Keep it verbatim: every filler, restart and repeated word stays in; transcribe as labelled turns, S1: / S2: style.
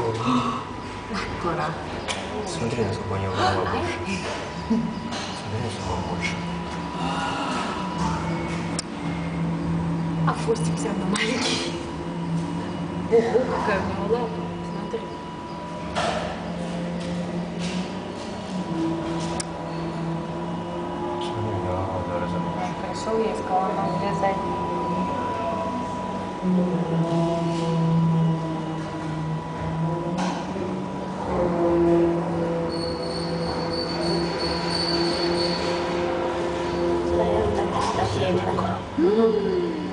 S1: Mekkora?
S2: Смотри, насколько у него голова больше. Смотри, насколько больше.
S1: А хвостик все равно маленький. Ого, какая у него лапа. Смотри.
S2: Смотри, у него голова разобралась.
S1: Пришел, я искала нам влезать.
S2: Смотри, какая.